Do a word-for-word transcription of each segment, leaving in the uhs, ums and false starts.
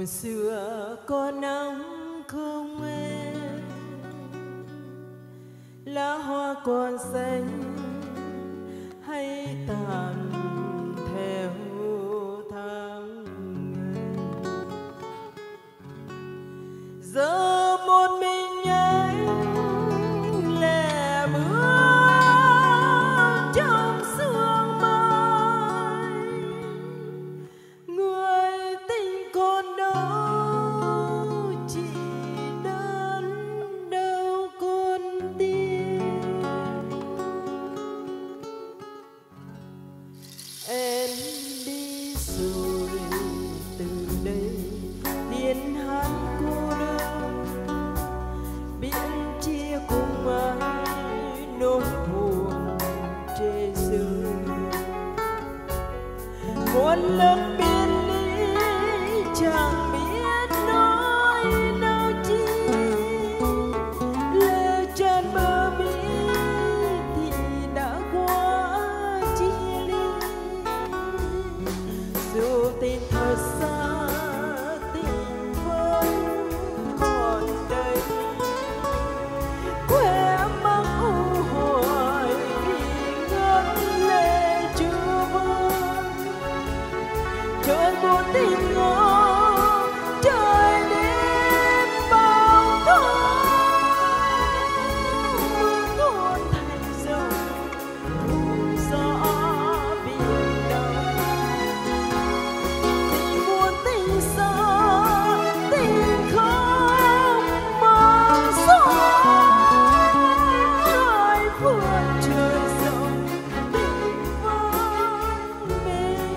Mùa xưa có nắng không em, lá hoa còn xanh hay tàn theo tháng ngày. Giờ một mình anh lẻ bước trong sương mai, người tình còn đâu chỉ đơn đâu con tim. Em đi rồi từ đây tiếng hát cô đơn, biển chia cùng ai nỗi buồn trê rơi. Muôn lần biệt ly chẳng biết nói nào chi, lệ tràn bờ mi thì đã qua chia ly. Dù tình thật xa tình vẫn còn đây, quê mắc u hoài vì ngất lệ chưa vơi. Trời buồn tình ngó trời đêm bao thôi, mưa tuôn thành dòng thổi gió biển đông. Tình buồn tình xa tình không mong gió, hai phương trời rộng tình vẫn mênh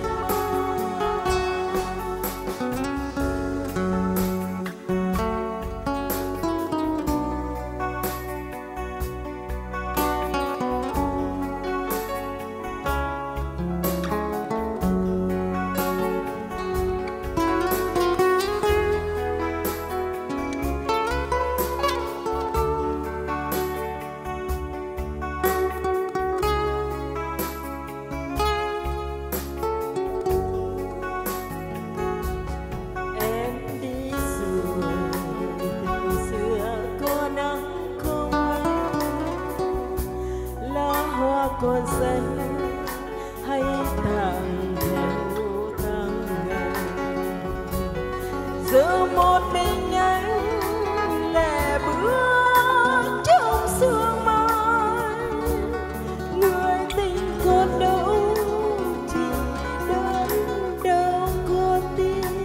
còn xanh hay tàn theo tháng ngày. Giờ một mình anh lẻ bước trong sương mai, người tình còn đâu chỉ đơn đâu con tim.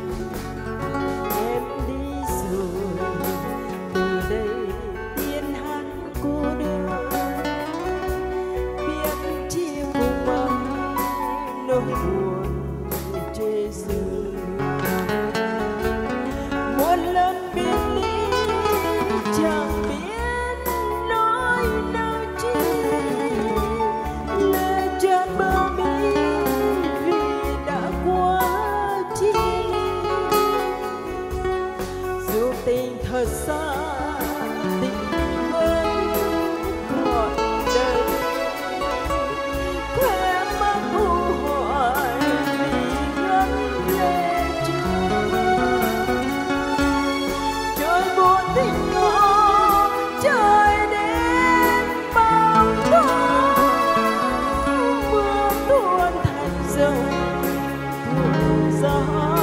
Em đi rồi từ đây tiếng hát cô đơn, nỗi buồn trê rơi. Một lần biệt ly chẳng biết nói nào chi, lệ tràn bờ mi vì đã qua chia ly. Dù tình thật xa tình vẫn còn đây, quê mắc u hoài vì ngất lệ chưa vơi. Trời buồn tình ngó trời đêm bao thôi, mưa tuôn thành dòng thổi gió